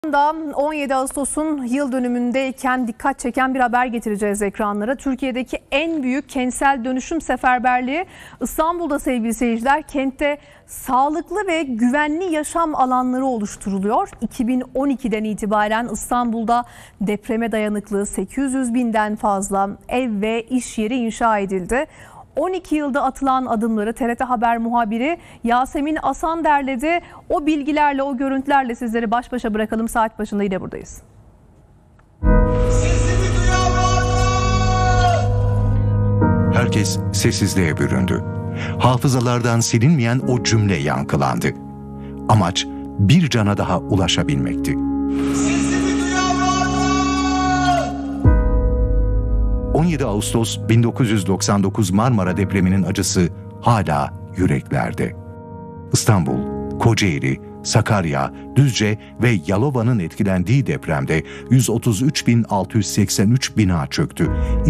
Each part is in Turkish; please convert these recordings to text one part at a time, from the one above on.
Da 17 Ağustos'un yıl dönümündeyken dikkat çeken bir haber getireceğiz ekranlara. Türkiye'deki en büyük kentsel dönüşüm seferberliği İstanbul'da sevgili seyirciler. Kentte sağlıklı ve güvenli yaşam alanları oluşturuluyor. 2012'den itibaren İstanbul'da depreme dayanıklı 800 binden fazla ev ve iş yeri inşa edildi. 12 yılda atılan adımları TRT Haber muhabiri Yasemin Asan derledi. O bilgilerle, o görüntülerle sizleri baş başa bırakalım. Saat başında yine buradayız. Herkes sessizliğe büründü. Hafızalardan silinmeyen o cümle yankılandı. Amaç bir cana daha ulaşabilmekti. 17 Ağustos 1999 Marmara depreminin acısı hala yüreklerde. İstanbul, Kocaeli, Sakarya, Düzce ve Yalova'nın etkilendiği depremde 133.683 bina çöktü.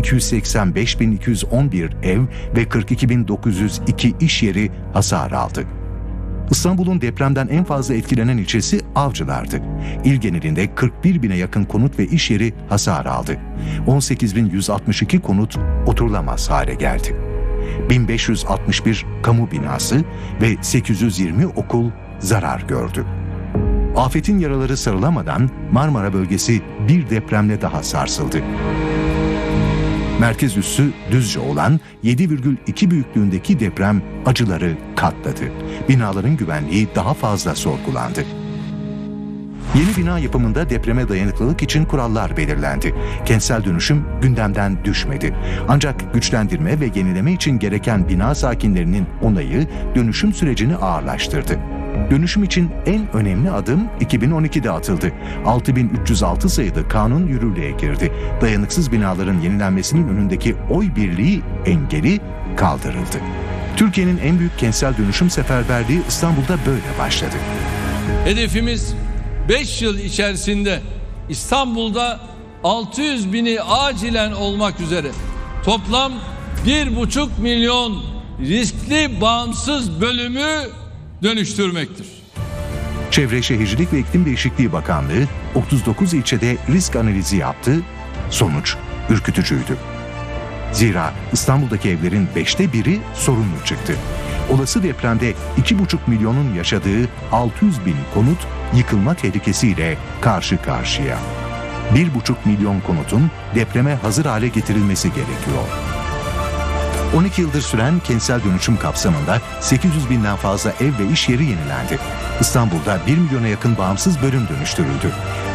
285.211 ev ve 42.902 iş yeri hasar aldı. İstanbul'un depremden en fazla etkilenen ilçesi Avcılar'dı. İl genelinde 41 bine yakın konut ve iş yeri hasar aldı. 18.162 konut oturulamaz hale geldi. 1561 kamu binası ve 820 okul zarar gördü. Afetin yaraları sarılamadan Marmara bölgesi bir depremle daha sarsıldı. Merkez üssü Düzce olan 7,2 büyüklüğündeki deprem acıları katladı. Binaların güvenliği daha fazla sorgulandı. Yeni bina yapımında depreme dayanıklılık için kurallar belirlendi. Kentsel dönüşüm gündemden düşmedi. Ancak güçlendirme ve yenileme için gereken bina sakinlerinin onayı dönüşüm sürecini ağırlaştırdı. Dönüşüm için en önemli adım 2012'de atıldı. 6306 sayılı kanun yürürlüğe girdi. Dayanıksız binaların yenilenmesinin önündeki oy birliği engeli kaldırıldı. Türkiye'nin en büyük kentsel dönüşüm seferberliği İstanbul'da böyle başladı. Hedefimiz 5 yıl içerisinde İstanbul'da 600 bini acilen olmak üzere toplam 1,5 milyon riskli bağımsız bölümü dönüştürmektir. Çevre Şehircilik ve İklim Değişikliği Bakanlığı 39 ilçede risk analizi yaptı. Sonuç ürkütücüydü. Zira İstanbul'daki evlerin 5'te biri sorunlu çıktı. Olası depremde 2,5 milyonun yaşadığı 600 bin konut yıkılma tehlikesiyle karşı karşıya. 1,5 milyon konutun depreme hazır hale getirilmesi gerekiyor. 12 yıldır süren kentsel dönüşüm kapsamında 800 binden fazla ev ve iş yeri yenilendi. İstanbul'da 1 milyona yakın bağımsız bölüm dönüştürüldü.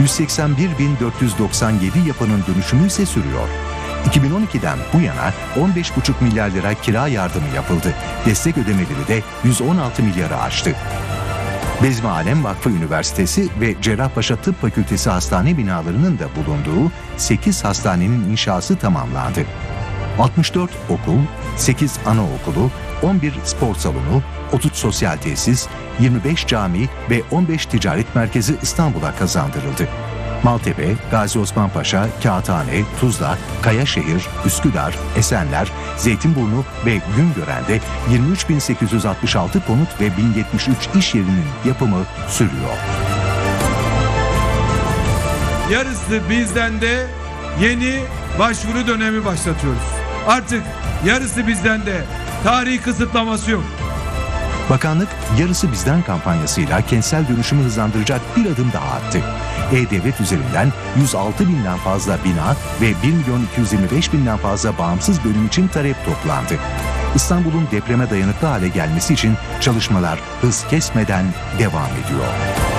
181.497 yapının dönüşümü ise sürüyor. 2012'den bu yana 15,5 milyar lira kira yardımı yapıldı. Destek ödemeleri de 116 milyarı aştı. Bezmi Alem Vakfı Üniversitesi ve Cerrahpaşa Tıp Fakültesi hastane binalarının da bulunduğu 8 hastanenin inşası tamamlandı. 64 okul, 8 anaokulu, 11 spor salonu, 30 sosyal tesis, 25 cami ve 15 ticaret merkezi İstanbul'a kazandırıldı. Maltepe, Gazi Osman Paşa, Kağıthane, Tuzla, Kayaşehir, Üsküdar, Esenler, Zeytinburnu ve Güngören'de 23.866 konut ve 1073 iş yerinin yapımı sürüyor. Yarısı bizden de yeni başvuru dönemi başlatıyoruz. Artık yarısı bizden de tarihi kısıtlaması yok. Bakanlık yarısı bizden kampanyasıyla kentsel dönüşümü hızlandıracak bir adım daha attı. E-Devlet üzerinden 106 binden fazla bina ve 1.225.000'den fazla bağımsız bölüm için talep toplandı. İstanbul'un depreme dayanıklı hale gelmesi için çalışmalar hız kesmeden devam ediyor.